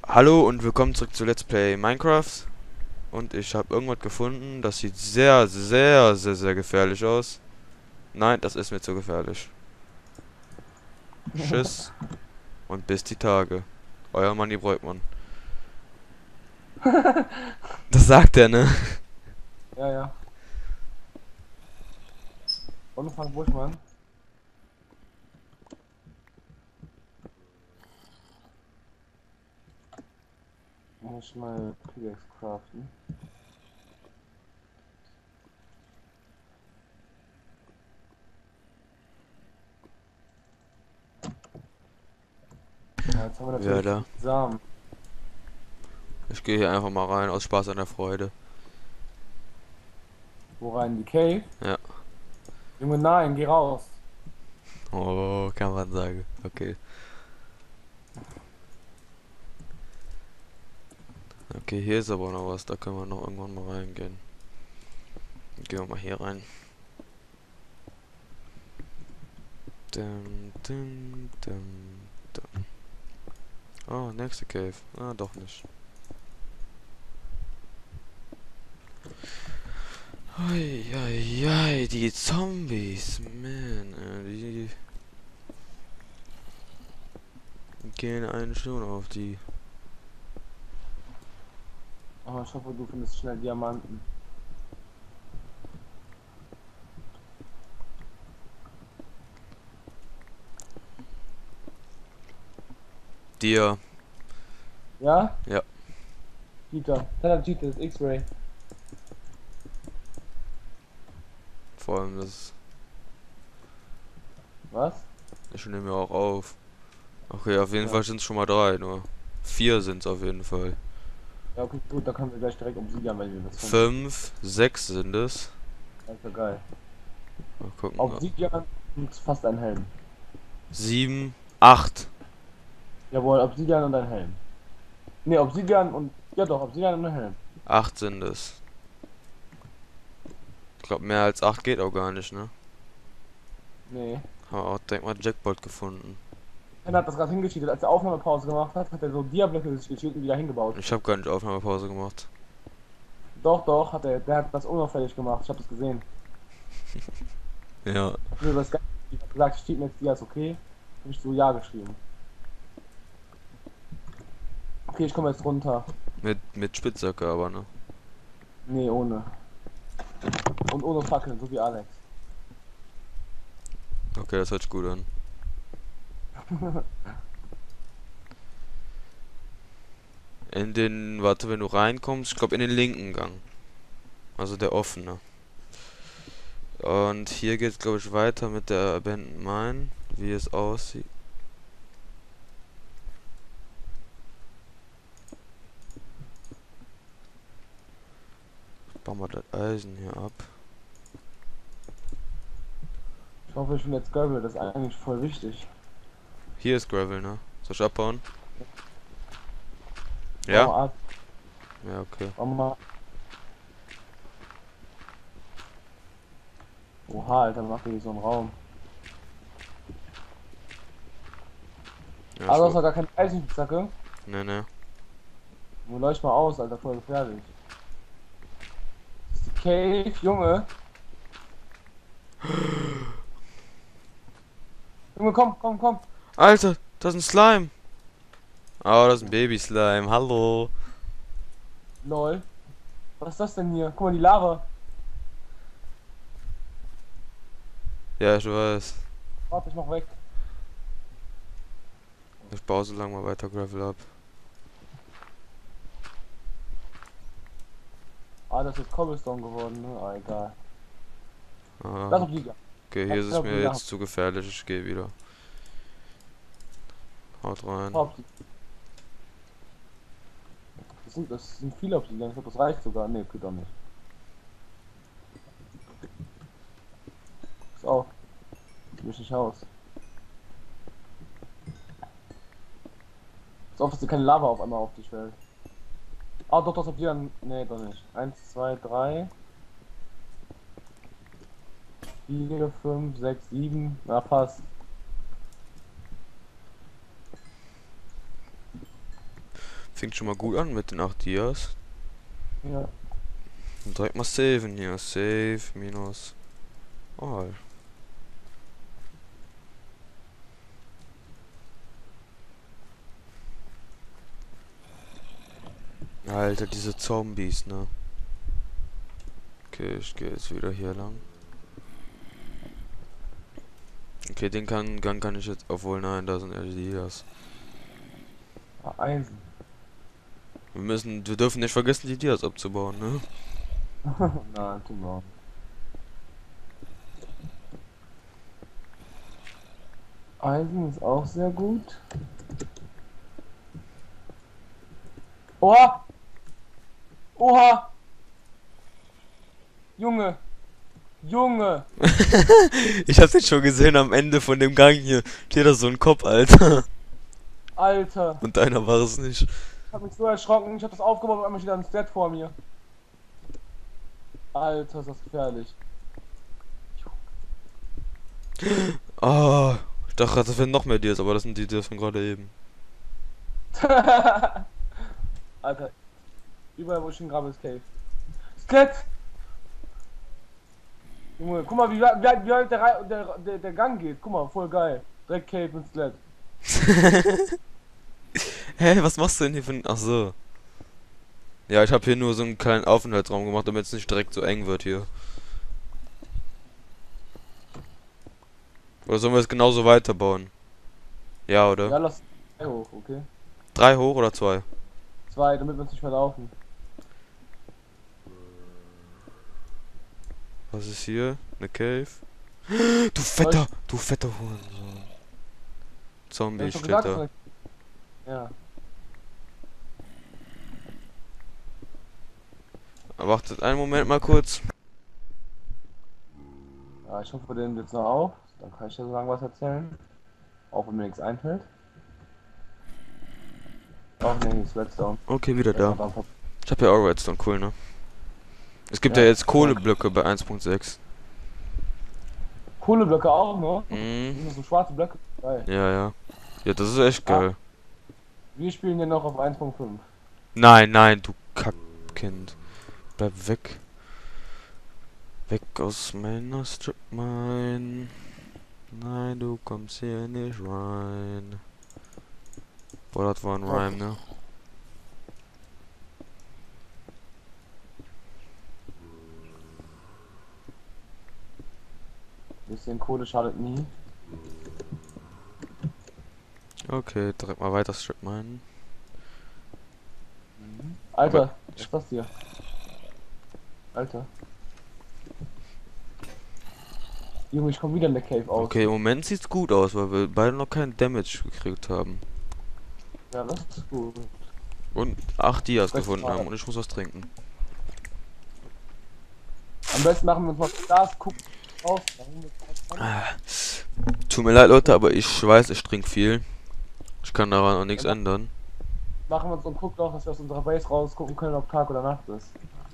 Hallo und willkommen zurück zu Let's Play Minecraft. Und ich habe irgendwas gefunden, das sieht sehr gefährlich aus. Nein, das ist mir zu gefährlich. Tschüss und bis die Tage. Euer Manni Breutmann. Das sagt er, ne? Ja, ja. Und Frank Buschmann. Muss ich mal Pickaxe craften. Ja, jetzt haben wir Wer natürlich da? die Samen. Ich gehe hier einfach mal rein, aus Spaß an der Freude. Wo rein? Die Cave? Ja. Junge, nein, geh raus. Oh, kann man sagen. Okay. Okay, hier ist aber noch was, da können wir noch irgendwann mal reingehen. Gehen wir mal hier rein. Dum, dum, dum, dum. Oh, nächste Cave. Ah, doch nicht. Eieiei, die Zombies, man, die gehen einen schon auf die. Oh, ich hoffe, du findest schnell Diamanten. Dir, Ja? ja, Cheater. Kleiner Cheater, das X-Ray. vor allem das. Was? Ich nehme mir auch auf. Okay, auf jeden Ja. Fall sind es schon mal drei, nur. Vier sind es auf jeden Fall. Ja, okay, gut, da können wir gleich direkt Obsidian, wenn wir das finden. Fünf, sechs sind es. Das ist ja geil. Mal gucken. Obsidian und fast ein Helm. Sieben, acht. Jawohl, Obsidian und ein Helm. Ne, Obsidian und. Ja doch, Obsidian und ein Helm. Acht sind es. Ich glaube, mehr als acht geht auch gar nicht, ne? Nee. Haben wir auch direkt mal Jackpot gefunden. Er hat das gerade hingecheatet. Als er Aufnahmepause gemacht hat, hat er so Diablöcke gecheatet und wieder hingebaut. Ich habe gar nicht Aufnahmepause gemacht. Doch, doch, hat er. Der hat das unauffällig gemacht. Ich habe das gesehen. Ja. Nur das Ganze. Ich habe gesagt, ich cheat mir jetzt Dias, okay? Habe ich so Ja geschrieben. Okay, ich komme jetzt runter. Mit Spitzhacke aber, ne? Nee, ohne. Und ohne Fackeln, so wie Alex. Okay, das hört sich gut an. In den, warte, wenn du reinkommst, ich glaube in den linken Gang. Also der offene. Und hier geht's, glaube ich, weiter mit der Abandoned Mine, wie es aussieht. Bauen wir das Eisen hier ab. Ich hoffe, ich bin jetzt Gravel. Das ist eigentlich voll wichtig. Hier ist Gravel, ne? Soll ich abbauen? Bau Ja? mal ab. Ja, okay. Bau mal. Oha, Alter, mach dir so einen Raum. Ja, Ah, du hast doch gar keine Eisenspitzhacke. ne, ne. Nun leucht mal aus, Alter, voll gefährlich. Das ist die Cave, Junge. Junge, komm, komm, komm. Alter, das ist ein Slime. Oh, das ist ein Baby-Slime. Hallo. Lol. Was ist das denn hier? Guck mal, die Lava. Ja, ich weiß. Warte, ich mach weg. Ich baue so lange mal weiter Gravel ab. Ah, das ist Cobblestone geworden, ne? Ah, egal. Lass Ah, Obsidian. okay, hier Lass ist es mir Obsidian. jetzt zu gefährlich. Ich gehe wieder. Haut rein. Das sind viele Obsidian. Ich glaube, das reicht sogar. Ne, geht doch nicht. Ist auf. Ich mich nicht aus. Ist auf, dass dir keine Lava auf einmal auf dich fällt. Ah, doch, das Obsidian. Ne, doch nicht. 1, 2, 3, 4, 5, 6, 7. Na, passt. Fängt schon mal gut an mit den 8 Dias. Ja. Und direkt mal saven hier. Save minus all. Alter, diese Zombies, ne? Okay, ich gehe jetzt wieder hier lang. Okay, den Gang kann ich jetzt. Obwohl, nein, da sind LEDs. Ah, Einsen. Wir dürfen nicht vergessen, die Dias abzubauen, ne? Nein, tun wir auch. Eisen ist auch sehr gut. Oha! Oha! Junge! Junge! Ich hab's jetzt schon gesehen am Ende von dem Gang hier. Steht da so ein Kopf, Alter. Alter! Und deiner war es nicht. Ich hab mich so erschrocken, ich hab das aufgebaut und einmal steht da ein Stat vor mir. Alter, ist das gefährlich. Oh, ich dachte, das wären noch mehr Dias, aber das sind die Dias von gerade eben. Alter, überall wo ich hingrabe ist Cave. Skelett! Junge, guck mal, wie weit der Gang geht. Guck mal, voll geil. Direkt Cave und Skelett. Hä, was machst du denn hier für ein... Ach so. Ja, ich habe hier nur so einen kleinen Aufenthaltsraum gemacht, damit es nicht direkt so eng wird hier. Oder sollen wir es genauso weiterbauen? Ja, oder? Ja, lass 2 hoch, okay? 3 hoch oder 2? 2, damit wir uns nicht verlaufen. Was ist hier? Eine Cave? Du fetter Hurensohn. Zombie Ich hab steht gesagt, da. ja. Wartet einen Moment mal kurz. Ja, ich hoffe, den jetzt noch auf. Dann kann ich ja so lange was erzählen. Auch wenn mir nichts einfällt. Auch nee, ist Redstone. Okay, wieder da. Ja, Ich hab ja auch Redstone, cool, ne? Es gibt ja, jetzt Kohleblöcke bei 1.6. Kohleblöcke auch, ne? Mhm. Das sind so schwarze Blöcke. Geil. Ja, ja. Ja, das ist echt geil. Wir spielen ja noch auf 1.5. Nein, nein, du Kackkind. Bleib weg. Weg aus meiner Strip Mine. Nein, du kommst hier nicht rein. Boah, das war ein Rhyme, ne? Bisschen Kohle schadet nie. Okay, direkt mal weiter Strip Mine. Alter, was ist das hier? Alter. Junge, ich komm wieder in der Cave aus. Okay, im Moment sieht's gut aus, weil wir beide noch keinen Damage gekriegt haben. Ja, das ist gut. Und 8 Dias Das gefunden war- haben und ich muss was trinken. Am besten machen wir uns mal Gas, gucken raus. Tut mir leid, Leute, aber ich weiß, ich trinke viel. Ich kann daran auch nichts ändern. Machen wir uns und gucken auch, dass wir aus unserer Base rausgucken können, ob Tag oder Nacht ist.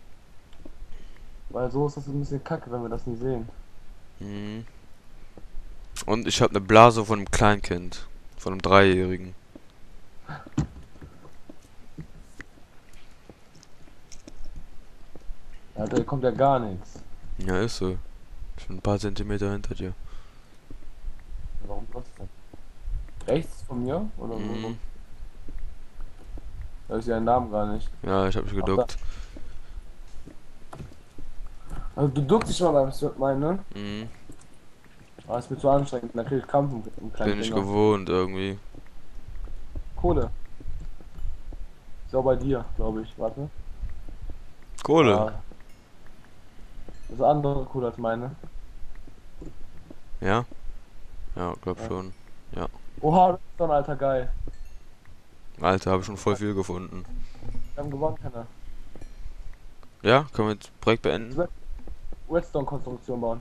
Weil so ist das ein bisschen kacke, wenn wir das nie sehen. Mhm. Und ich habe eine Blase von einem Kleinkind. Von einem 3-Jährigen. Alter, hier kommt ja gar nichts. Ja, ist so. Ich bin ein paar Zentimeter hinter dir. Warum das denn? Rechts von mir? Oder wo? Mhm. Da ist ja ein Namen gar nicht. Ja, ich habe mich geduckt. Also du duckst dich mal beim Stripmine, ne? Mhm. Aber ist mir zu anstrengend, da krieg ich Kampf im kleinen Bin ich Finger. gewohnt irgendwie. Kohle. Ist auch bei dir, glaube ich. Warte. Kohle. Ja. Das ist andere Kohle als meine. Ja? Ja, glaub Ja. schon. Oha, Redstone, Alter, geil. Alter, habe ich schon voll viel gefunden. Wir haben gewonnen, keiner. Ja, können wir jetzt Projekt beenden? Redstone-Konstruktion bauen.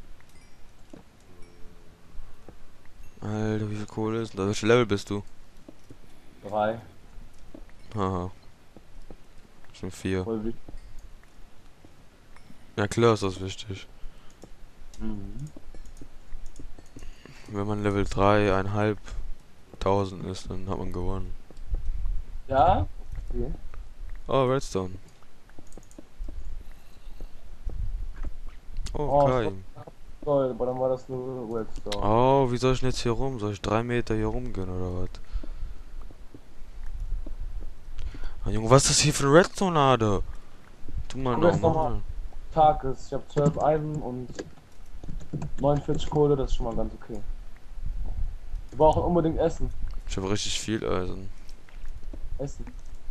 Alter, wie viel Kohle ist denn da? Welches Level bist du? 3. Haha. Schon 4. Voll wichtig. Ja klar ist das wichtig. Mhm. Wenn man Level 3, 1.500 ist, dann hat man gewonnen. Ja? Okay. Oh, Redstone. Oh, Oh, Kai. Gold, aber dann war das nur Redstone. Oh, wie soll ich denn jetzt hier rum? Soll ich 3 Meter hier rumgehen oder was? Ah, Junge, was ist das hier für eine Redstone-Lade? Tu mal Guck jetzt nochmal, normal. Tag ist. Ich habe 12 Eisen und 49 Kohle, das ist schon mal ganz okay. Wir brauchen unbedingt Essen. Ich habe richtig viel Eisen. Essen.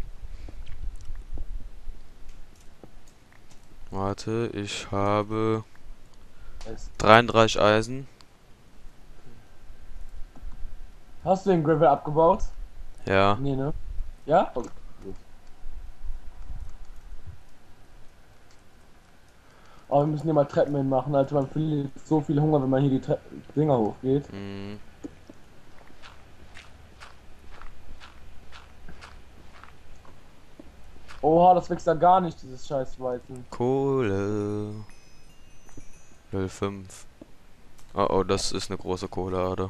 Warte, ich habe Essen. 33 Eisen. Hast du den Gravel abgebaut? Ja. Nee, ne? Ja? Okay. Gut. Aber wir müssen hier mal Treppen hinmachen, Alter. Man verliert so viel Hunger, wenn man hier die Dinger hochgeht. Hm, Oha, das wächst ja gar nicht, dieses scheiß Weizen. Kohle. Level 5. Oh, oh, das ist eine große Kohlelade.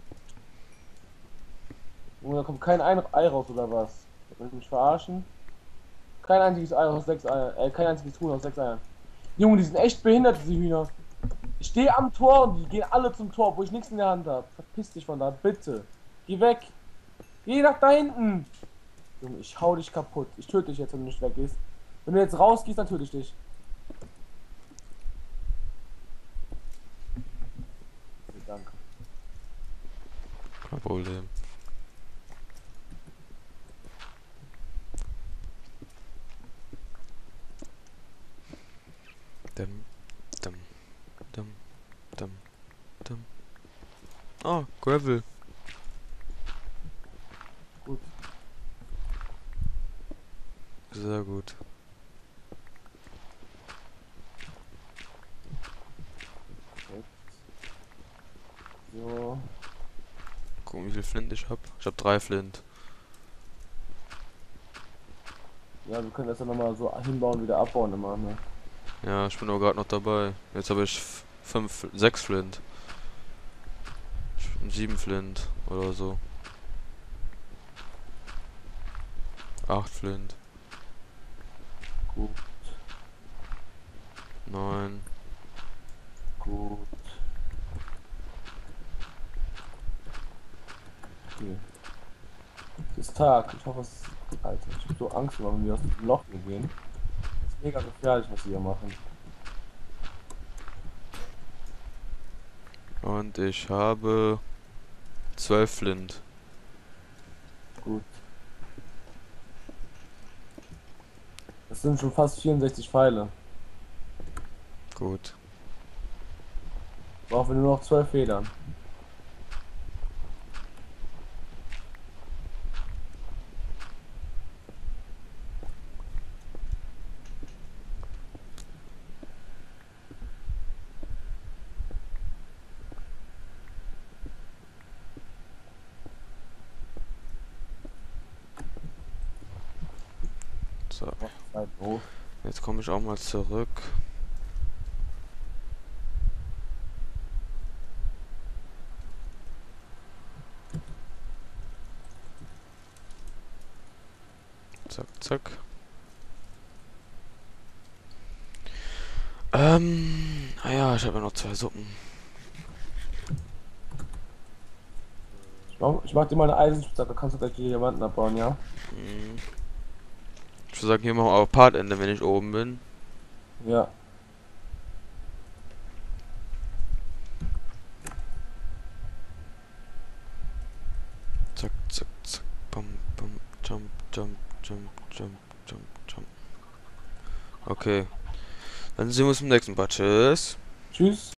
Junge, da kommt kein Ei raus, oder was? Will ich mich verarschen? Kein einziges Ei aus 6 Eiern. Kein einziges Huhn aus 6 Eiern. Junge, die sind echt behindert, diese Hühner. Ich stehe am Tor und die gehen alle zum Tor, wo ich nichts in der Hand habe. Verpiss dich von da, bitte. Geh weg. Geh nach da hinten. Junge, ich hau dich kaputt. Ich töte dich jetzt, wenn du nicht weggehst. Wenn du jetzt rausgehst, dann töte ich dich. Okay, danke. Kein Problem. Dum, dum, dum, dum, dum. Oh, Gravel. Gut. Sehr gut. So. Gucken, wie viel Flint ich hab. Ich hab 3 Flint. Ja, wir können das ja nochmal so hinbauen, wieder abbauen immer, ne? Ja, ich bin aber gerade noch dabei. Jetzt habe ich 6 Flint. 7 Flint oder so. 8 Flint. Gut, 9. gut. Okay. Es ist Tag. Ich hoffe, es ist. Alter, ich hab so Angst, wenn wir aus dem Loch hier gehen. Das ist mega gefährlich, was wir hier machen. Und ich habe 12 Flint. Gut. Das sind schon fast 64 Pfeile. Gut. Brauchen wir nur noch 12 Federn. So. Zeit hoch. Jetzt komme ich auch mal zurück. Zack, zack. Ah ja, ich habe ja noch 2 Suppen. Ich mach dir mal eine Eisenspitzhacke, kannst du gleich die Diamanten abbauen, ja? Hm. Ich würde sagen, hier machen wir auch Partende, wenn ich oben bin. Ja. Zack, zack, zack. Bam, bam. Jump, jump, jump, jump, jump, jump. Okay. Dann sehen wir uns im nächsten Part. Tschüss. Tschüss.